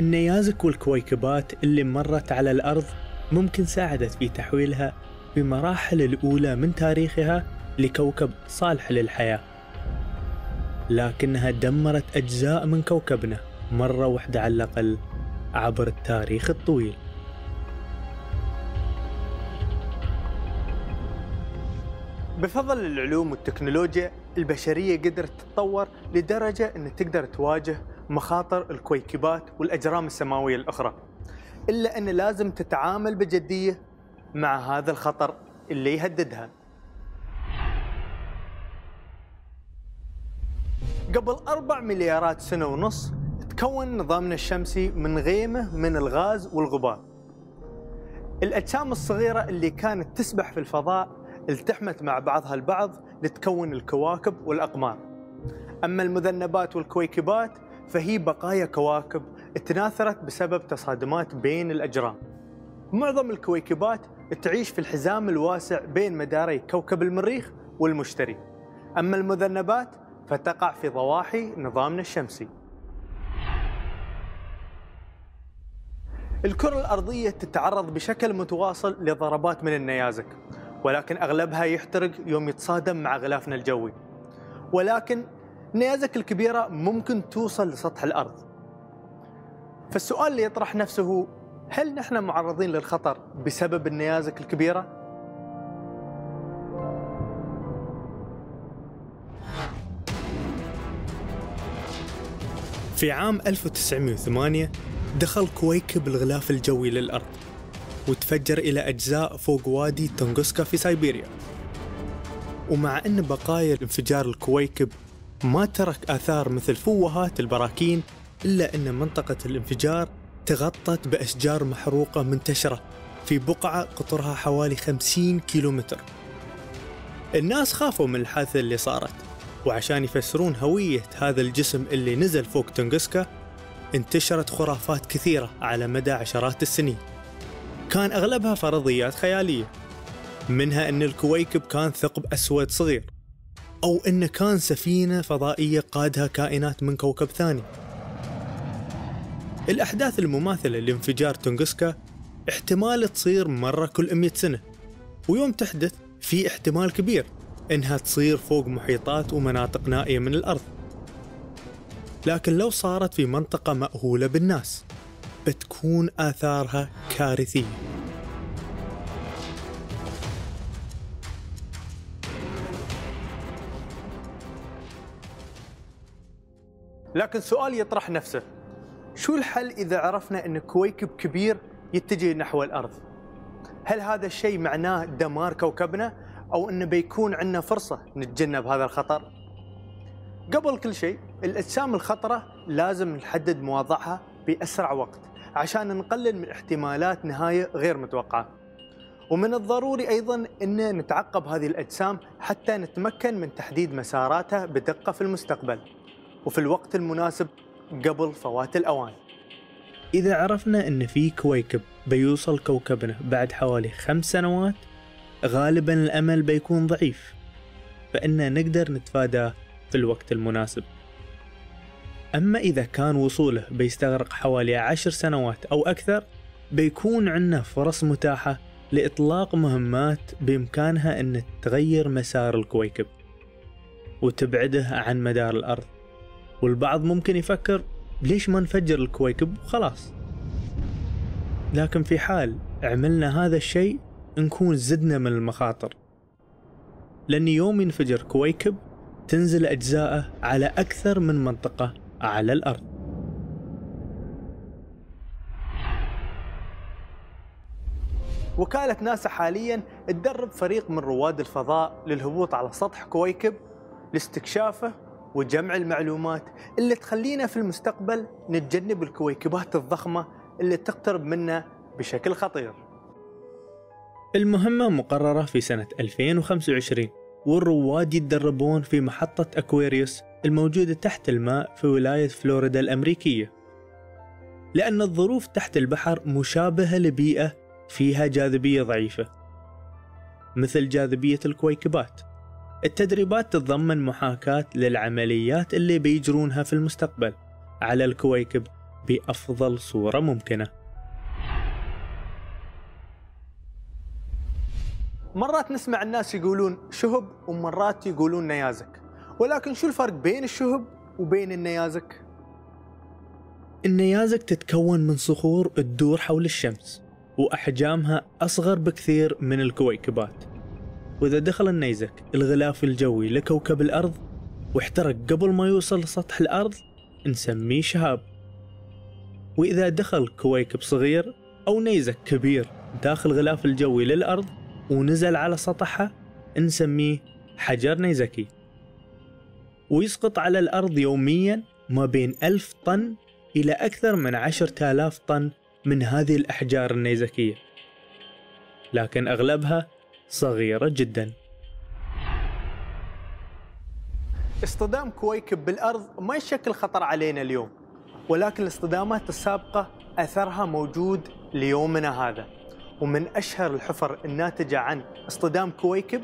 النيازك والكويكبات اللي مرت على الأرض ممكن ساعدت في تحويلها بمراحل الأولى من تاريخها لكوكب صالح للحياة، لكنها دمرت أجزاء من كوكبنا مرة واحدة على الأقل عبر التاريخ الطويل. بفضل العلوم والتكنولوجيا البشرية قدرت تتطور لدرجة أن تقدر تواجه مخاطر الكويكبات والأجرام السماوية الأخرى، إلا أن لازم تتعامل بجدية مع هذا الخطر اللي يهددها. قبل 4 مليارات سنة ونص تكون نظامنا الشمسي من غيمة من الغاز والغبار. الأجسام الصغيرة اللي كانت تسبح في الفضاء التحمت مع بعضها البعض لتكون الكواكب والأقمار. أما المذنبات والكويكبات فهي بقايا كواكب تناثرت بسبب تصادمات بين الأجرام. معظم الكويكبات تعيش في الحزام الواسع بين مداري كوكب المريخ والمشتري، أما المذنبات فتقع في ضواحي نظامنا الشمسي. الكرة الأرضية تتعرض بشكل متواصل لضربات من النيازك، ولكن أغلبها يحترق يوم يتصادم مع غلافنا الجوي. ولكن النيازك الكبيرة ممكن توصل لسطح الأرض. فالسؤال اللي يطرح نفسه هو: هل نحن معرضين للخطر بسبب النيازك الكبيرة؟ في عام 1908 دخل كويكب الغلاف الجوي للأرض وتفجر إلى أجزاء فوق وادي تونغسكا في سيبيريا. ومع أن بقايا انفجار الكويكب ما ترك آثار مثل فوهات البراكين، إلا أن منطقة الانفجار تغطت بأشجار محروقة منتشرة في بقعة قطرها حوالي 50 كيلومتر. الناس خافوا من الحادثة اللي صارت، وعشان يفسرون هوية هذا الجسم اللي نزل فوق تونغسكا انتشرت خرافات كثيرة على مدى عشرات السنين، كان أغلبها فرضيات خيالية، منها أن الكويكب كان ثقب أسود صغير، أو أنه كان سفينة فضائية قادها كائنات من كوكب ثاني. الأحداث المماثلة لانفجار تونغسكا احتمال تصير مرة كل 100 سنة، ويوم تحدث في احتمال كبير إنها تصير فوق محيطات ومناطق نائية من الأرض. لكن لو صارت في منطقة مأهولة بالناس بتكون آثارها كارثية. لكن سؤال يطرح نفسه: شو الحل إذا عرفنا أن كويكب كبير يتجه نحو الأرض؟ هل هذا الشيء معناه دمار كوكبنا، أو أنه بيكون عندنا فرصة نتجنب هذا الخطر؟ قبل كل شيء الأجسام الخطرة لازم نحدد مواضعها بأسرع وقت عشان نقلل من احتمالات نهاية غير متوقعة. ومن الضروري أيضا أن نتعقب هذه الأجسام حتى نتمكن من تحديد مساراتها بدقة في المستقبل وفي الوقت المناسب قبل فوات الأوان. إذا عرفنا أن في كويكب بيوصل كوكبنا بعد حوالي 5 سنوات، غالبا الأمل بيكون ضعيف، فإننا نقدر نتفاداه في الوقت المناسب. أما إذا كان وصوله بيستغرق حوالي 10 سنوات أو أكثر، بيكون عندنا فرص متاحة لإطلاق مهمات بإمكانها أن تغير مسار الكويكب وتبعده عن مدار الأرض. والبعض ممكن يفكر ليش ما نفجر الكويكب وخلاص، لكن في حال عملنا هذا الشيء نكون زدنا من المخاطر، لأن يوم ينفجر كويكب تنزل أجزاءه على أكثر من منطقة على الأرض. وكالة ناسا حالياً تدرب فريق من رواد الفضاء للهبوط على سطح كويكب لاستكشافه وجمع المعلومات اللي تخلينا في المستقبل نتجنب الكويكبات الضخمة اللي تقترب منا بشكل خطير. المهمة مقررة في سنة 2025، والرواد يتدربون في محطة أكواريوس الموجودة تحت الماء في ولاية فلوريدا الأمريكية، لأن الظروف تحت البحر مشابهة لبيئة فيها جاذبية ضعيفة مثل جاذبية الكويكبات. التدريبات تتضمن محاكاة للعمليات اللي بيجرونها في المستقبل على الكويكب بأفضل صورة ممكنة. مرات نسمع الناس يقولون شهب ومرات يقولون نيازك، ولكن شو الفرق بين الشهب وبين النيازك؟ النيازك تتكون من صخور تدور حول الشمس وأحجامها أصغر بكثير من الكويكبات، وإذا دخل النيزك الغلاف الجوي لكوكب الأرض واحترق قبل ما يوصل لسطح الأرض نسميه شهاب. وإذا دخل كويكب صغير أو نيزك كبير داخل الغلاف الجوي للأرض ونزل على سطحها نسميه حجر نيزكي. ويسقط على الأرض يوميا ما بين 1000 طن إلى أكثر من 10,000 طن من هذه الأحجار النيزكية، لكن أغلبها صغيرة جدا. اصطدام كويكب بالأرض ما يشكل خطر علينا اليوم، ولكن الاصطدامات السابقة أثرها موجود ليومنا هذا. ومن أشهر الحفر الناتجة عن اصطدام كويكب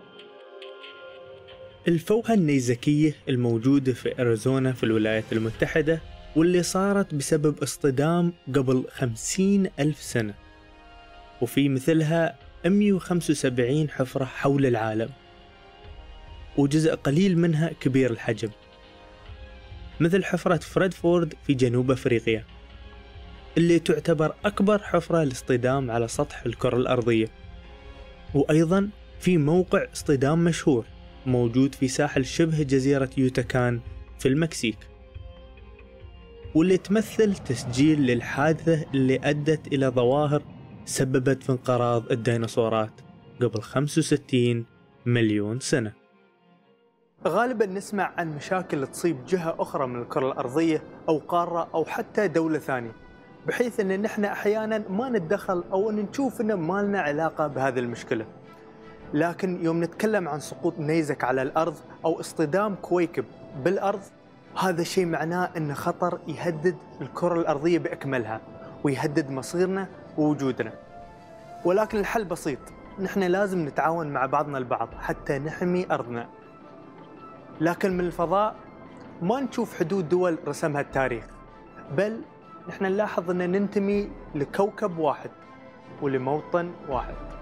الفوهة النيزكية الموجودة في أريزونا في الولايات المتحدة، واللي صارت بسبب اصطدام قبل 50,000 سنة، وفي مثلها 175 حفرة حول العالم، وجزء قليل منها كبير الحجم، مثل حفرة فريدفورد في جنوب أفريقيا اللي تعتبر أكبر حفرة لاصطدام على سطح الكرة الأرضية. وأيضا في موقع اصطدام مشهور موجود في ساحل شبه جزيرة يوتاكان في المكسيك، واللي تمثل تسجيل للحادثة اللي أدت إلى ظواهر سببت في انقراض الديناصورات قبل 65 مليون سنة. غالبا نسمع عن مشاكل تصيب جهة أخرى من الكرة الأرضية أو قارة أو حتى دولة ثانية، بحيث أن نحن أحيانا ما نتدخل أو أن نشوف أن ما لنا علاقة بهذه المشكلة. لكن يوم نتكلم عن سقوط نيزك على الأرض أو اصطدام كويكب بالأرض، هذا الشيء معناه أن خطر يهدد الكرة الأرضية بأكملها ويهدد مصيرنا ووجودنا. ولكن الحل بسيط، نحن لازم نتعاون مع بعضنا البعض حتى نحمي أرضنا. لكن من الفضاء ما نشوف حدود دول رسمها التاريخ، بل نحن نلاحظ أن ننتمي لكوكب واحد ولموطن واحد.